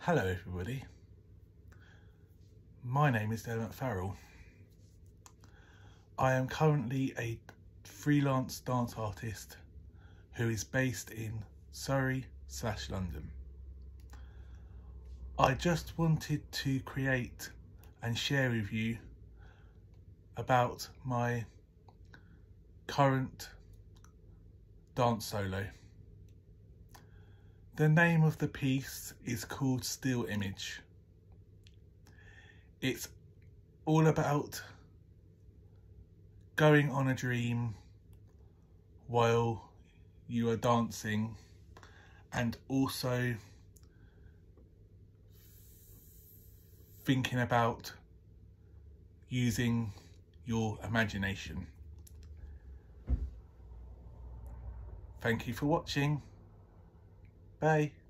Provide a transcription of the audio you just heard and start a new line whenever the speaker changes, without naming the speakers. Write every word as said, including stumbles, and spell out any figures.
Hello everybody, my name is Dermot Farrell. I am currently a freelance dance artist who is based in Surrey slash London. I just wanted to create and share with you about my current dance solo. The name of the piece is called Still Image. It's all about going on a dream while you are dancing, and also thinking about using your imagination. Thank you for watching. Bye.